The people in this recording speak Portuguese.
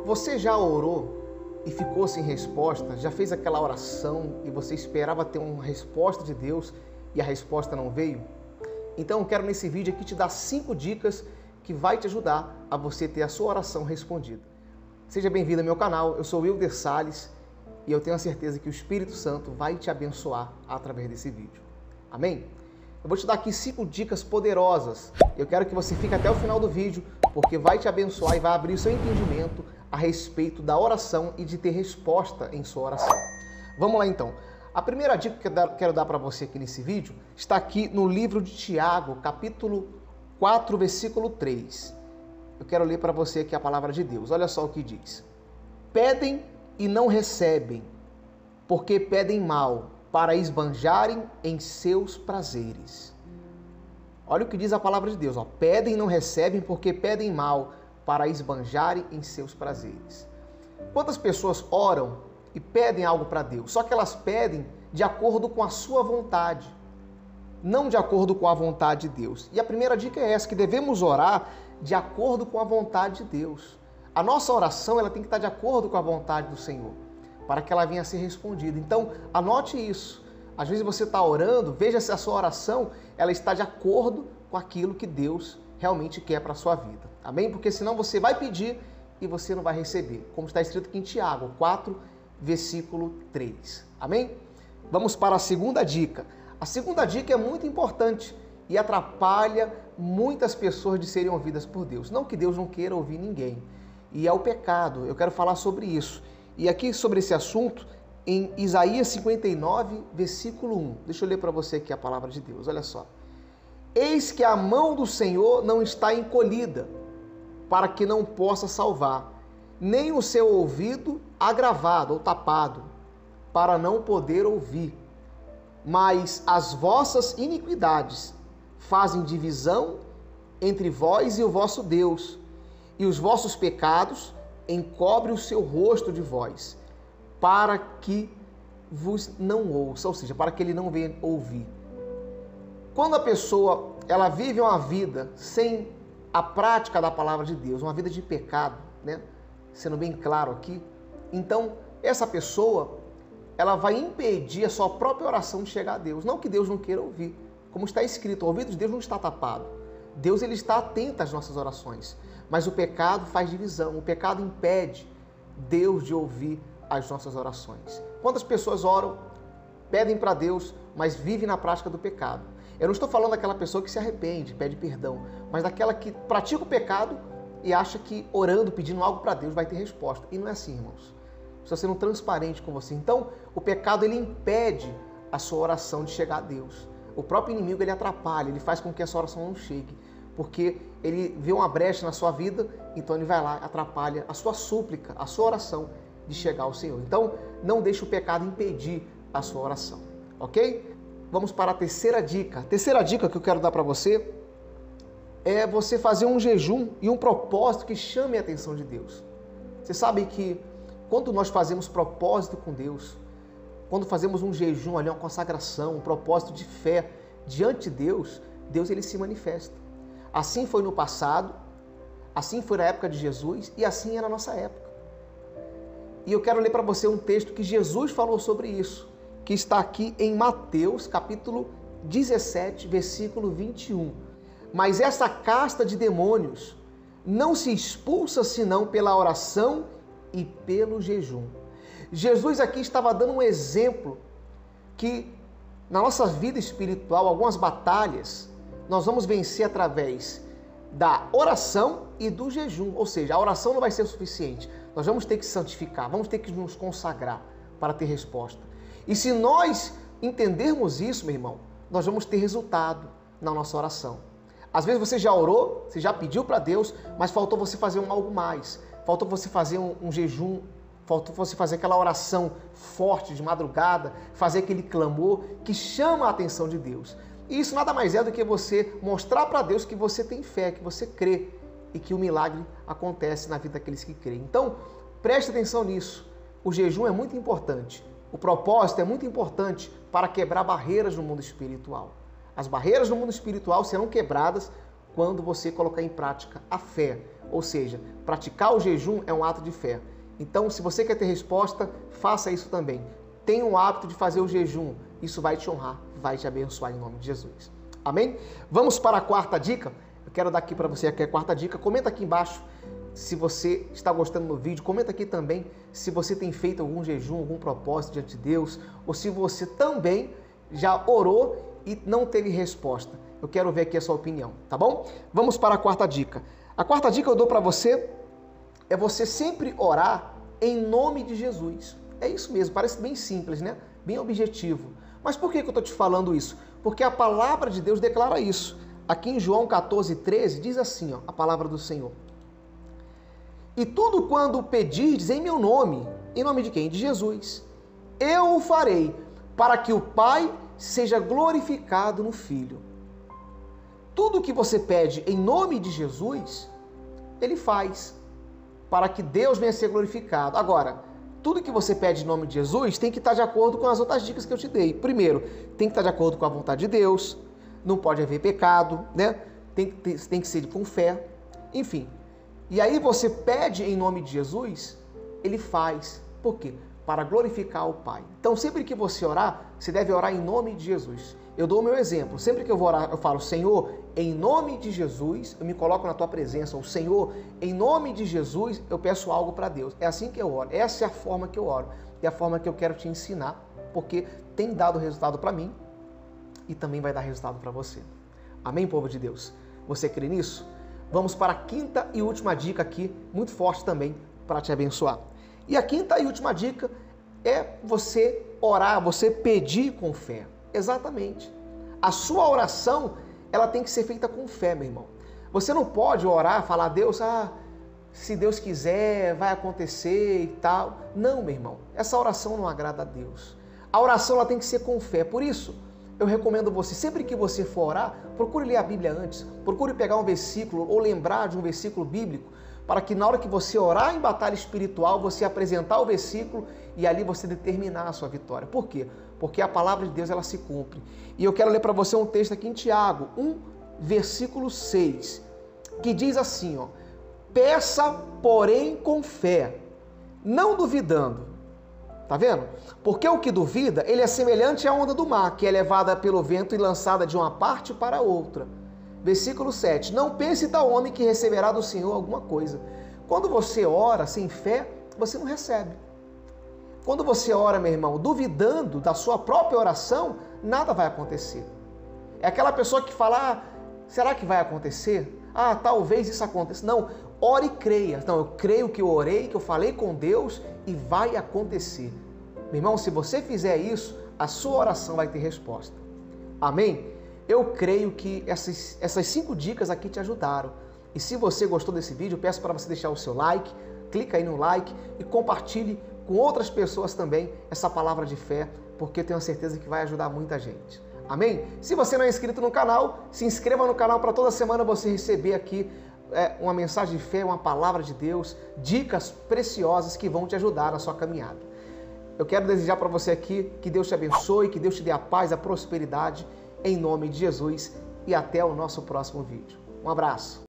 Você já orou e ficou sem resposta? Já fez aquela oração e você esperava ter uma resposta de Deus e a resposta não veio? Então eu quero nesse vídeo aqui te dar 5 dicas que vai te ajudar a você ter a sua oração respondida. Seja bem-vindo ao meu canal, eu sou Wilder Salles e eu tenho a certeza que o Espírito Santo vai te abençoar através desse vídeo. Amém? Eu vou te dar aqui 5 dicas poderosas. Eu quero que você fique até o final do vídeo, porque vai te abençoar e vai abrir o seu entendimento a respeito da oração e de ter resposta em sua oração. Vamos lá então. A primeira dica que eu quero dar para você aqui nesse vídeo está aqui no livro de Tiago, capítulo 4, versículo 3. Eu quero ler para você aqui a palavra de Deus. Olha só o que diz. Pedem e não recebem, porque pedem mal, para esbanjarem em seus prazeres. Olha o que diz a palavra de Deus. Ó. Pedem e não recebem, porque pedem mal, para esbanjarem em seus prazeres. Quantas pessoas oram e pedem algo para Deus? Só que elas pedem de acordo com a sua vontade, não de acordo com a vontade de Deus. E a primeira dica é essa, que devemos orar de acordo com a vontade de Deus. A nossa oração ela tem que estar de acordo com a vontade do Senhor, para que ela venha a ser respondida. Então, anote isso. Às vezes você está orando, veja se a sua oração ela está de acordo com aquilo que Deus realmente quer para a sua vida. Amém? Porque senão você vai pedir e você não vai receber. Como está escrito aqui em Tiago 4, versículo 3. Amém? Vamos para a segunda dica. A segunda dica é muito importante e atrapalha muitas pessoas de serem ouvidas por Deus. Não que Deus não queira ouvir ninguém. E é o pecado. Eu quero falar sobre isso. E aqui sobre esse assunto, em Isaías 59, versículo 1. Deixa eu ler para você aqui a palavra de Deus. Olha só. Eis que a mão do Senhor não está encolhida, para que não possa salvar, nem o seu ouvido agravado ou tapado, para não poder ouvir. Mas as vossas iniquidades fazem divisão entre vós e o vosso Deus, e os vossos pecados encobre o seu rosto de vós, para que vos não ouça, ou seja, para que ele não venha ouvir. Quando a pessoa ela vive uma vida sem a prática da palavra de Deus, uma vida de pecado, né? Sendo bem claro aqui, então essa pessoa ela vai impedir a sua própria oração de chegar a Deus. Não que Deus não queira ouvir, como está escrito, o ouvido de Deus não está tapado. Deus ele está atento às nossas orações. Mas o pecado faz divisão, o pecado impede Deus de ouvir as nossas orações. Quantas pessoas oram, pedem para Deus, mas vivem na prática do pecado? Eu não estou falando daquela pessoa que se arrepende, pede perdão, mas daquela que pratica o pecado e acha que orando, pedindo algo para Deus vai ter resposta. E não é assim, irmãos. Precisa ser transparente com você. Então, o pecado ele impede a sua oração de chegar a Deus. O próprio inimigo ele atrapalha, ele faz com que a sua oração não chegue. Porque ele vê uma brecha na sua vida, então ele vai lá, atrapalha a sua súplica, a sua oração de chegar ao Senhor. Então, não deixe o pecado impedir a sua oração, ok? Vamos para a terceira dica. A terceira dica que eu quero dar para você é você fazer um jejum e um propósito que chame a atenção de Deus. Você sabe que quando nós fazemos propósito com Deus, quando fazemos um jejum, ali, uma consagração, um propósito de fé diante de Deus, Deus ele se manifesta. Assim foi no passado, assim foi na época de Jesus e assim é na nossa época. E eu quero ler para você um texto que Jesus falou sobre isso, que está aqui em Mateus, capítulo 17, versículo 21. Mas essa casta de demônios não se expulsa senão pela oração e pelo jejum. Jesus aqui estava dando um exemplo que na nossa vida espiritual, algumas batalhas, nós vamos vencer através da oração e do jejum. Ou seja, a oração não vai ser o suficiente. Nós vamos ter que santificar, vamos ter que nos consagrar para ter resposta. E se nós entendermos isso, meu irmão, nós vamos ter resultado na nossa oração. Às vezes você já orou, você já pediu para Deus, mas faltou você fazer algo mais. Faltou você fazer um jejum, faltou você fazer aquela oração forte de madrugada, fazer aquele clamor que chama a atenção de Deus. E isso nada mais é do que você mostrar para Deus que você tem fé, que você crê e que o milagre acontece na vida daqueles que creem. Então, preste atenção nisso. O jejum é muito importante. O propósito é muito importante para quebrar barreiras no mundo espiritual. As barreiras no mundo espiritual serão quebradas quando você colocar em prática a fé, Ou seja, praticar o jejum é um ato de fé. Então, se você quer ter resposta, faça isso também. Tenha um hábito de fazer o jejum. Isso vai te honrar, vai te abençoar em nome de Jesus. Amém? Vamos para a quarta dica. Eu quero dar aqui para você aqui a quarta dica. Comenta aqui embaixo se você está gostando do vídeo. Comenta aqui também se você tem feito algum jejum, algum propósito diante de Deus, ou se você também já orou e não teve resposta. Eu quero ver aqui a sua opinião, tá bom? Vamos para a quarta dica. A quarta dica que eu dou para você é você sempre orar em nome de Jesus. É isso mesmo, parece bem simples, né? Bem objetivo. Mas por que eu estou te falando isso? Porque a palavra de Deus declara isso. Aqui em João 14:13 diz assim, ó, a palavra do Senhor. E tudo quando pedirdes em meu nome, em nome de quem? De Jesus, eu o farei, para que o Pai seja glorificado no Filho. Tudo que você pede em nome de Jesus, Ele faz, para que Deus venha a ser glorificado. Agora, tudo que você pede em nome de Jesus tem que estar de acordo com as outras dicas que eu te dei. Primeiro, tem que estar de acordo com a vontade de Deus, não pode haver pecado, né? Tem que ser com fé, enfim. E aí você pede em nome de Jesus, Ele faz. Por quê? Para glorificar o Pai. Então, sempre que você orar, você deve orar em nome de Jesus. Eu dou o meu exemplo. Sempre que eu vou orar, eu falo, Senhor, em nome de Jesus, eu me coloco na tua presença. O Senhor, em nome de Jesus, eu peço algo para Deus. É assim que eu oro. Essa é a forma que eu oro. É a forma que eu quero te ensinar, porque tem dado resultado para mim e também vai dar resultado para você. Amém, povo de Deus? Você crê nisso? Vamos para a quinta e última dica aqui, muito forte também, para te abençoar. E a quinta e última dica é você orar, você pedir com fé. Exatamente. A sua oração, ela tem que ser feita com fé, meu irmão. Você não pode orar, falar a Deus, se Deus quiser, vai acontecer e tal. Não, meu irmão. Essa oração não agrada a Deus. A oração, ela tem que ser com fé. Por isso, eu recomendo você, sempre que você for orar, procure ler a Bíblia antes. Procure pegar um versículo ou lembrar de um versículo bíblico, para que na hora que você orar em batalha espiritual, você apresentar o versículo e ali você determinar a sua vitória. Por quê? Porque a palavra de Deus, ela se cumpre. E eu quero ler para você um texto aqui em Tiago 1, versículo 6, que diz assim, ó, peça, porém, com fé, não duvidando. Tá vendo? Porque o que duvida, ele é semelhante à onda do mar, que é levada pelo vento e lançada de uma parte para outra. Versículo 7. Não pense tal homem que receberá do Senhor alguma coisa. Quando você ora sem fé, você não recebe. Quando você ora, meu irmão, duvidando da sua própria oração, nada vai acontecer. É aquela pessoa que fala, será que vai acontecer? Talvez isso aconteça. Não, ore e creia. Não, eu creio que eu orei, que eu falei com Deus e vai acontecer. Meu irmão, se você fizer isso, a sua oração vai ter resposta. Amém? Eu creio que essas 5 dicas aqui te ajudaram. E se você gostou desse vídeo, eu peço para você deixar o seu like, clica aí no like e compartilhe com outras pessoas também essa palavra de fé, porque eu tenho certeza que vai ajudar muita gente. Amém? Se você não é inscrito no canal, se inscreva no canal para toda semana você receber aqui uma mensagem de fé, uma palavra de Deus, dicas preciosas que vão te ajudar na sua caminhada. Eu quero desejar para você aqui que Deus te abençoe, que Deus te dê a paz, a prosperidade, em nome de Jesus, e até o nosso próximo vídeo. Um abraço.